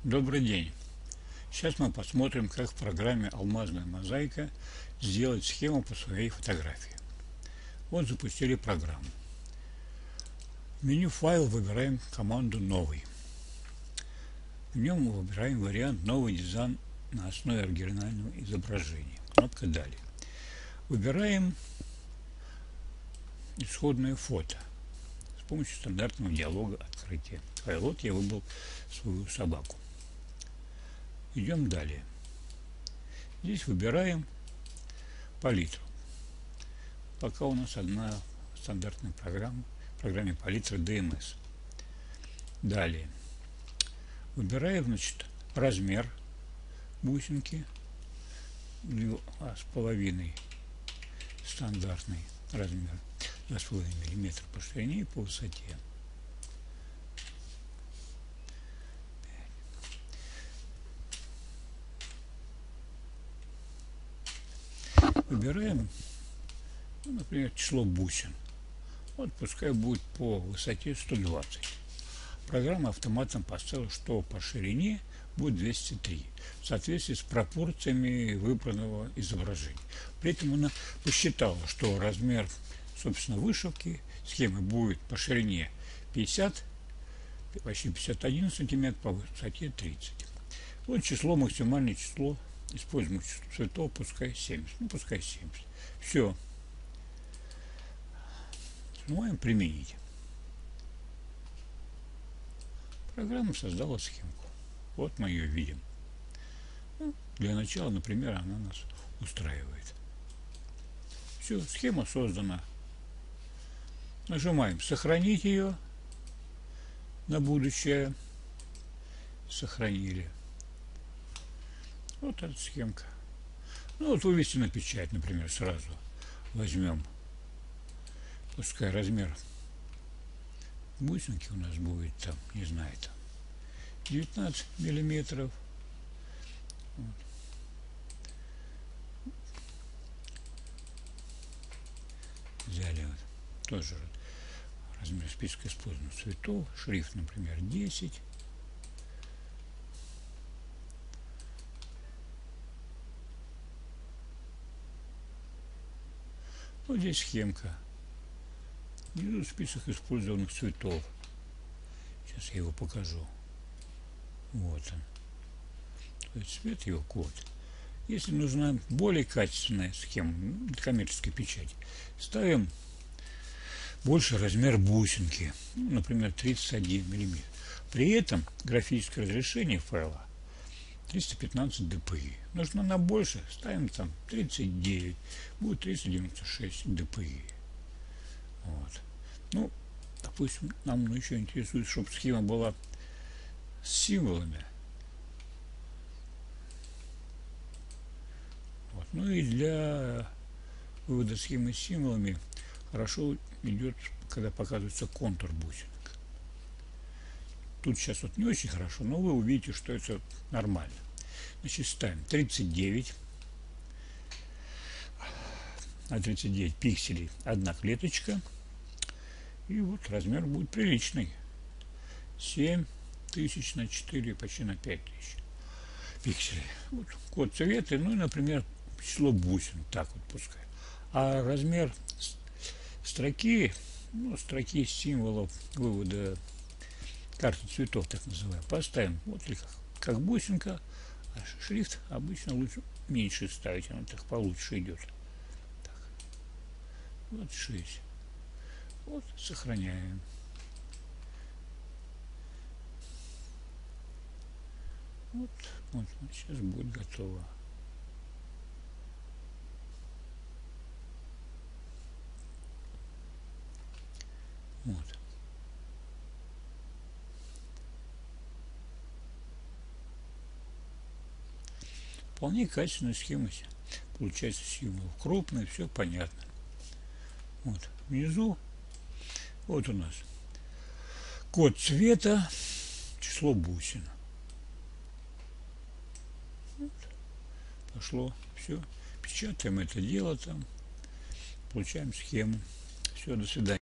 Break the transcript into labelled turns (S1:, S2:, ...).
S1: Добрый день! Сейчас мы посмотрим, как в программе «Алмазная мозаика» сделать схему по своей фотографии. Вот запустили программу. В меню «Файл» выбираем команду «Новый». В нем мы выбираем вариант «Новый дизайн на основе оригинального изображения». Кнопка «Далее». Выбираем исходное фото с помощью стандартного диалога открытия. Вот я выбрал свою собаку. Идем далее. Здесь выбираем палитру. Пока у нас одна стандартная программа, в программе палитра DMS. Далее. Выбираем, значит, размер бусинки 2,5 стандартный размер, 2,5 мм по ширине и по высоте. Выбираем, например, число бусин. Вот пускай будет по высоте 120. Программа автоматом поставила, что по ширине будет 203 в соответствии с пропорциями выбранного изображения. При этом она посчитала, что размер, собственно, вышивки схемы будет по ширине 50, почти 51 сантиметр, по высоте 30. Вот число, максимальное число. Используем цветов, пускай 70. Ну, пускай 70. Все. Нажимаем «Применить». Программа создала схемку. Вот мы ее видим. Ну, для начала, например, она нас устраивает. Все, схема создана. Нажимаем «Сохранить ее на будущее». Сохранили. Вот эта схемка. Ну, вот вывести на печать, например, сразу возьмем. Пускай размер бусинки у нас будет там, не знаю, там 19 миллиметров. Вот. Взяли вот тоже размер списка использованных цветов. Шрифт, например, 10. Вот здесь схемка. Внизу список использованных цветов. Сейчас я его покажу. Вот он. То есть цвет его код. Если нужна более качественная схема, коммерческой печати, ставим больше размер бусинки. Ну, например, 31 мм. При этом графическое разрешение файла 315 dpi. Нужно на больше, ставим там 39, будет 396 dpi. Вот. Ну, допустим, нам еще интересует, чтобы схема была с символами. Вот. Ну и для вывода схемы с символами хорошо идет, когда показывается контур бусинок. Тут сейчас вот не очень хорошо, но вы увидите, что это нормально. Значит, ставим 39. На 39 пикселей одна клеточка. И вот размер будет приличный. 7000 на 4, почти на 5000 пикселей. Вот код цвета, ну и, например, число бусин. Так вот пускай. А размер строки, ну, строки символов вывода карты цветов, так называемые, поставим вот как бусинка, а шрифт обычно лучше меньше ставить, оно так получше идет. Так. Вот 6. Вот, сохраняем. Вот, сейчас будет готово. Вот. Вполне качественная схема. Получается символ крупный, все понятно. Вот. Внизу вот у нас код цвета, число бусин. Вот. Пошло. Все. Печатаем это дело там. Получаем схему. Все, до свидания.